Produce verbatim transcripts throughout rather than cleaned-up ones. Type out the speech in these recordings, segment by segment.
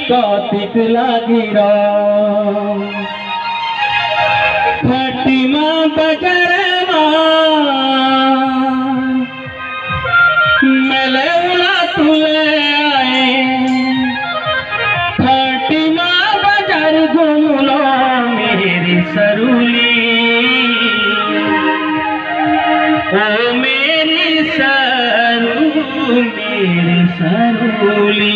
कौतिक लागी रो फटिमा बजरमा मेले उला तुले आए फटिमा बजार घूमलो मेरी सरूली ओ मेरी सरू मेरी सरूली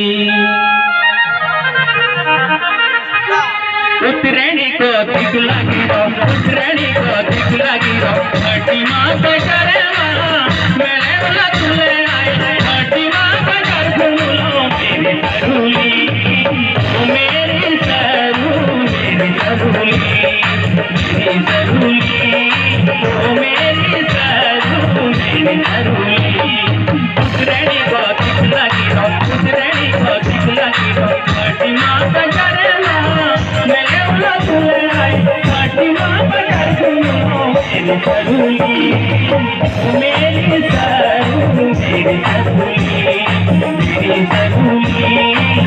उतरणी को दिख लगी रो उतरणी को दिख लगी रो फटिमा बजरमा मेले उला तुले आए फटिमा बजार घूमलो मेरी सरूली ओ मेरी सरू मेरी सरूली मेरी सरूली ओ मेरी सरू मेरी सरूली उतरणी को दिख लगी रो उतरणी को दिख लगी रो फटिमा बजरमा मेले उला तुले आए फटिमा बजार घूमलो मेरी सरूली मेरी सरू मेरी सरूली मेरी सरूली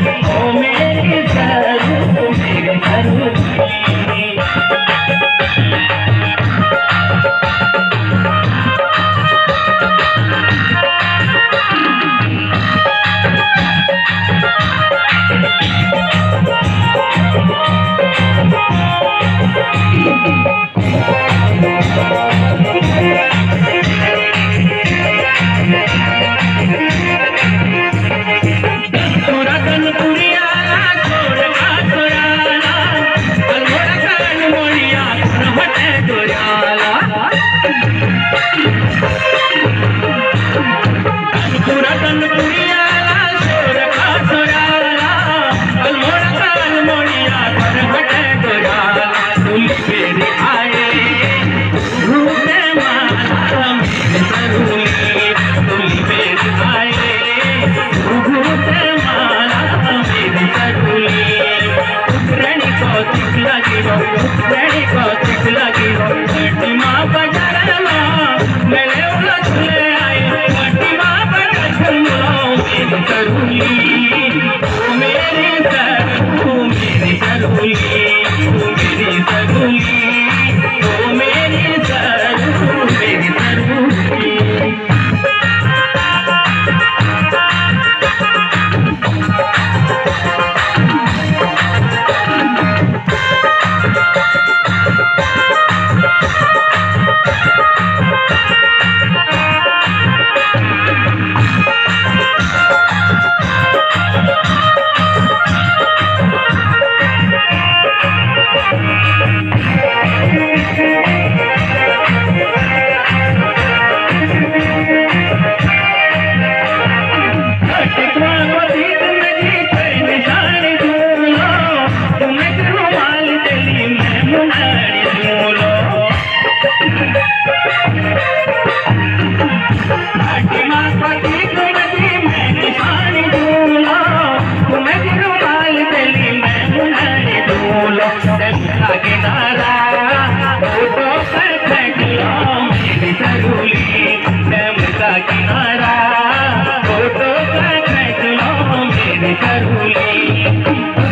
ओ मेरी सरू मेरी सरूली किनारा फोटो का खींच लो मेरी सरूली।